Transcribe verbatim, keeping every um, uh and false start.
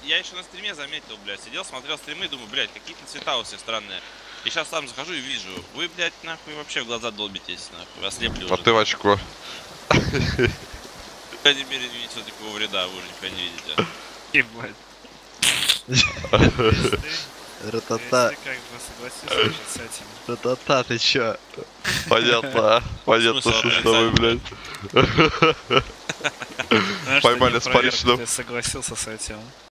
я еще на стриме заметил, блядь, сидел, смотрел стримы, думаю, блядь, какие-то цвета у всех странные. И сейчас сам захожу и вижу, вы, блядь, нахуй вообще в глаза долбитесь, нахуй, ослепли уже. А ты в очко. По крайней мере, не видите такого вреда, вы уже нифига не видите. Ебать. Ратата. Ты как бы согласился уже с этим. Ратата, ты чё? Понятно, понятно, Смысл что что вы, блядь. Знаешь, Поймали что не с проверка, паричным. Ты согласился с этим.